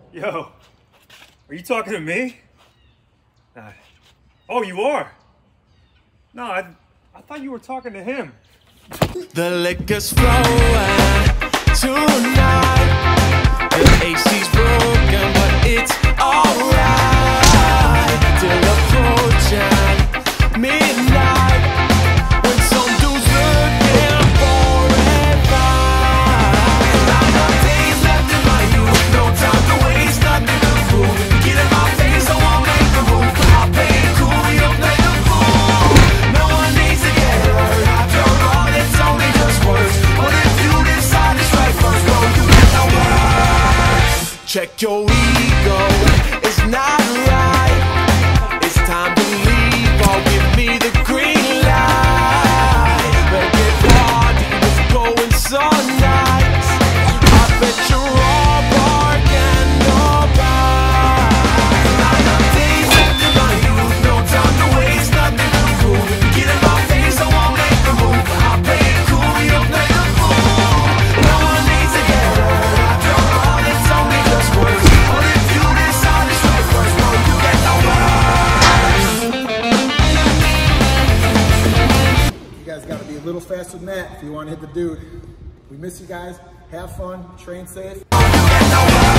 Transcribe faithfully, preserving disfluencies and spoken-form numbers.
Yo, are you talking to me? Uh, oh, you are? No, I, I thought you were talking to him. The liquor's flowing tonight. The A C's broken, but it's alright. Till approaching midnight, when some dude's looking for advice. I got days left in my youth, no time to waste, nothing to prove. Get in my face, I won't make the move. I'll play it cool, you'll play the fool. No one needs to get hurt. After all, it's only just words. But if you decide to strike first, go, you get the words. Check your ego, it's not right. It's time to leave, or give me the green light. Won't get party, it's going so nice. I bet you're all barking nobody. I got days left in my youth, no time to waste, nothing to prove. Get in my face, I won't make the move. I'll play it cool, you'll play the fool. No one needs to get hurt. After all, it's only just words. But if you decide to strike first, no, you get the words. You guys got to be a little faster than that if you want to hit the dude. We miss you guys. Have fun. Train safe. You get the words.